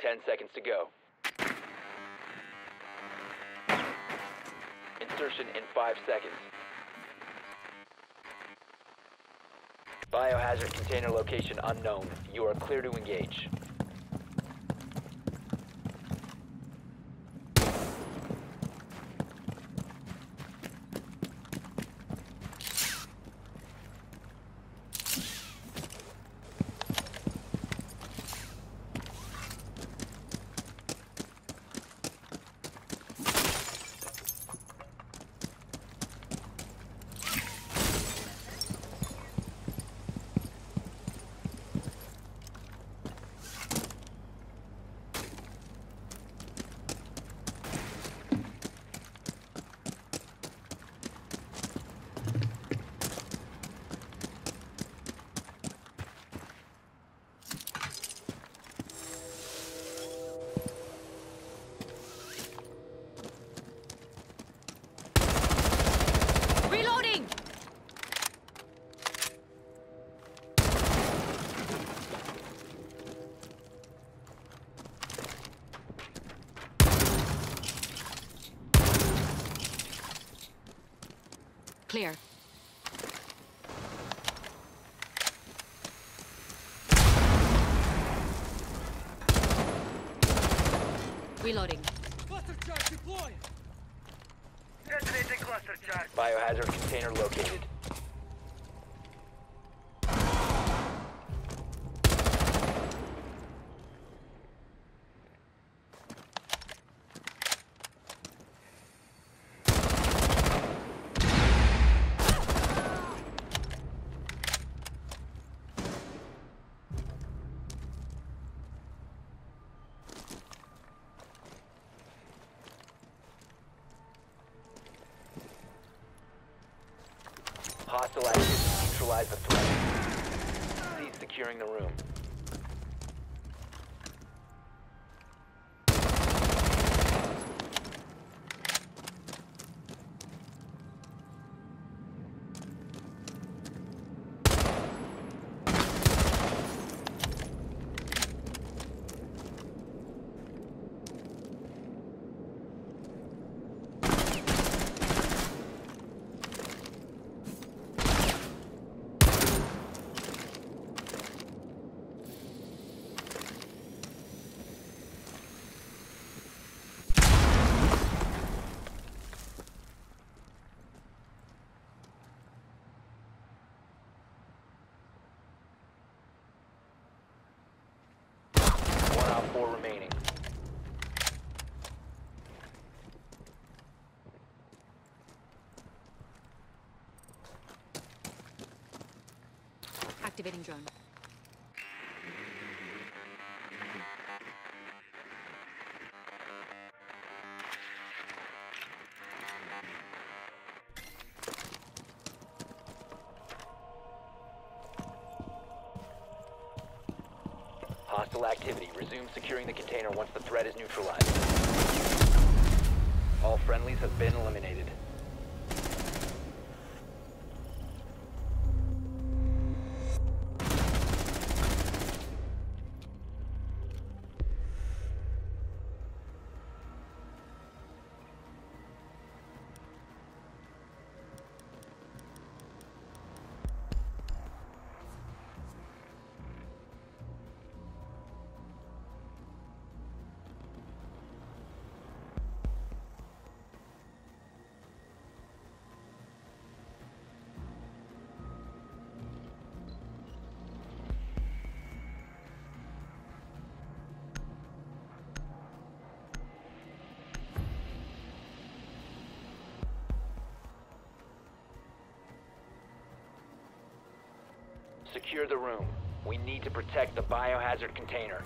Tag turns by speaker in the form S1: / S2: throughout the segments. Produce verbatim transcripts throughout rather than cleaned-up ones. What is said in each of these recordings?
S1: Ten seconds to go. Insertion in five seconds. Biohazard container location unknown. You are clear to engage.
S2: Reloading! Clear. Reloading.
S3: Cluster charge deployed!
S4: Detonating cluster charge.
S1: Biohazard container located. Hostile activity. Neutralize the threat. Cease securing the room. Four remaining.
S2: Activating drone.
S1: Hostile activity. Resume securing the container once the threat is neutralized. All friendlies have been eliminated. Secure the room. We need to protect the biohazard container.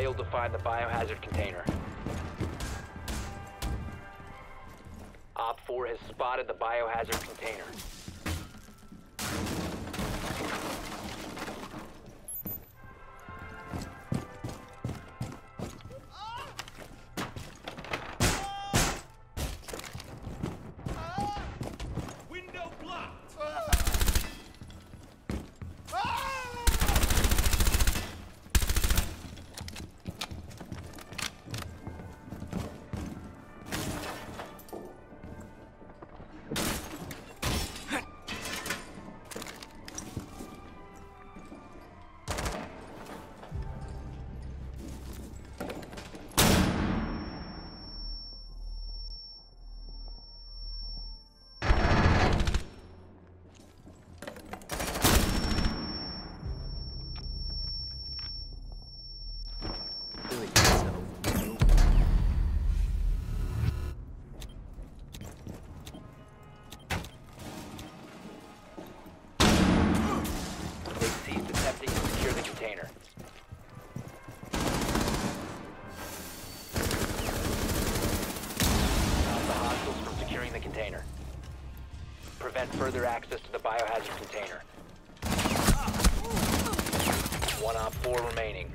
S1: failed to find the biohazard container. Op four has spotted the biohazard container.
S3: Window blocked!
S1: They've ceased attempting to secure the container. Stop the hostiles from securing the container. Prevent further access to the biohazard container. One op four remaining.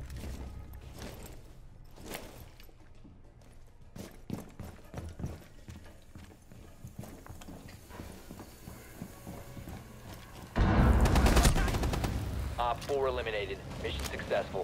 S1: Op four eliminated. Mission successful.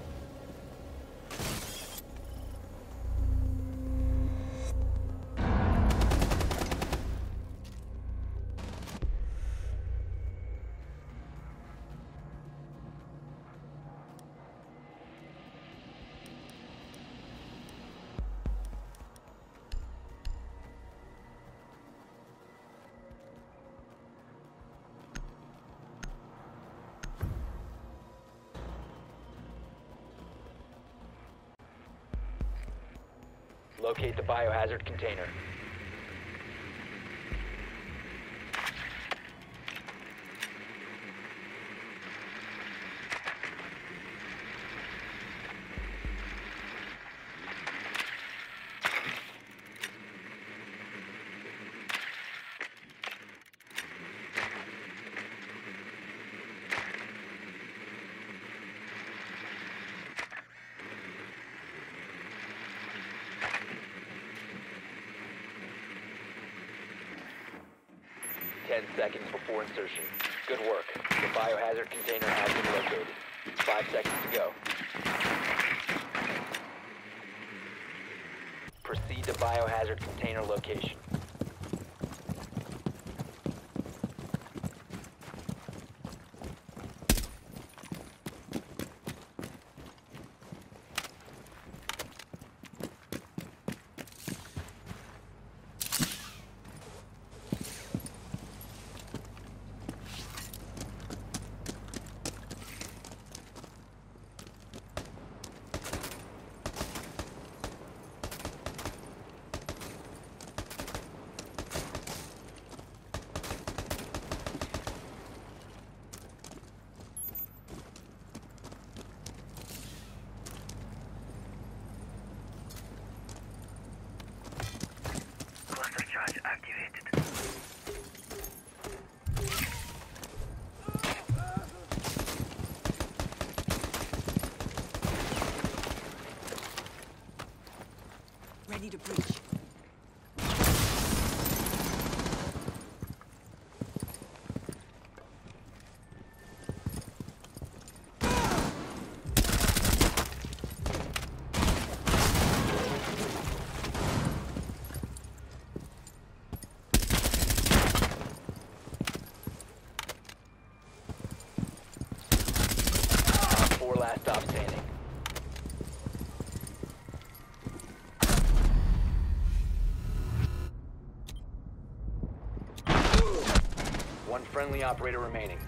S1: Locate the biohazard container. Ten seconds before insertion. Good work. The biohazard container has been located. Five seconds to go. Proceed to biohazard container location.
S4: Cluster charge activated.
S2: Ready to breach.
S1: Four last stop standing. One friendly operator remaining.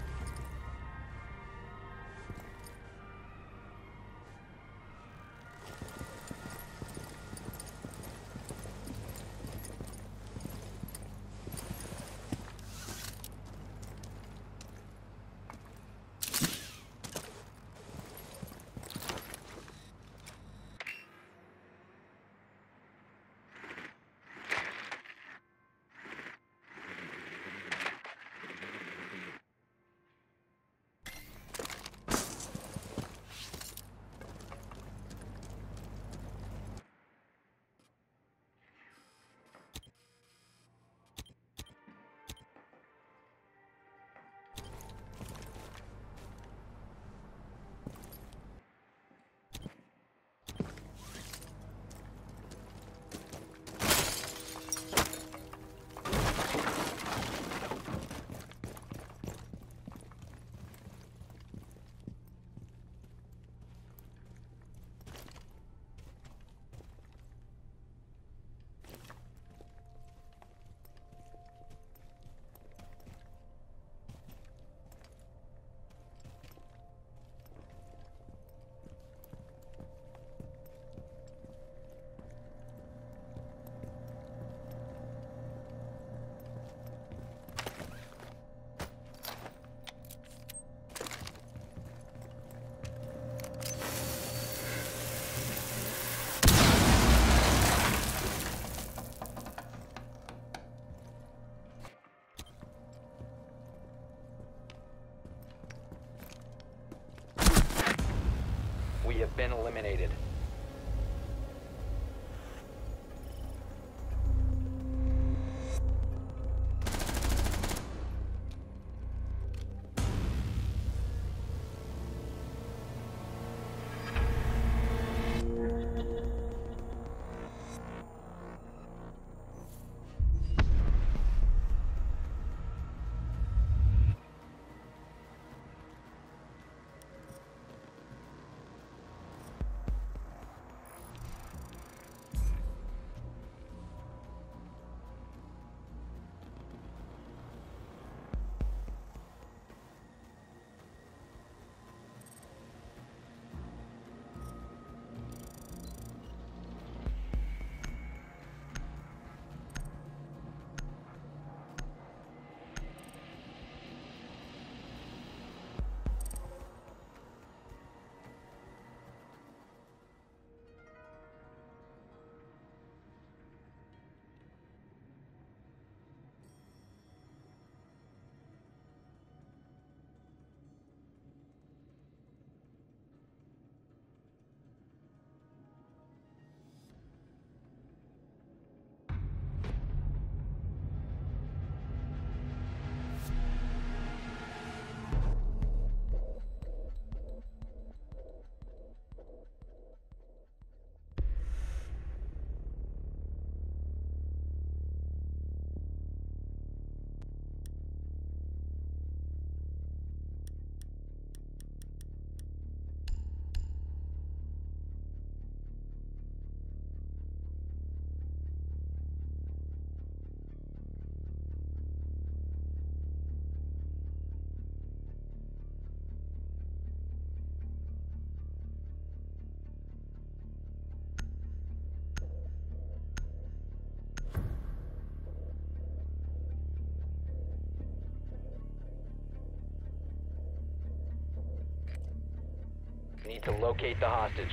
S1: Need to locate the hostage.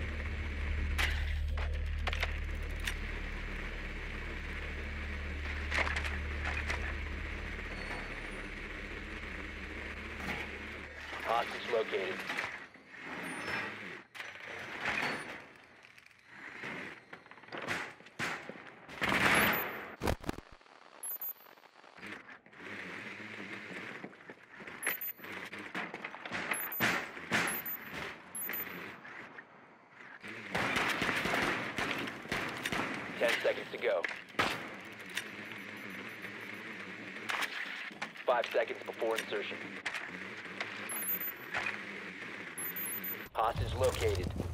S1: Hostage located. Ten seconds to go. Five seconds before insertion. Hostage located.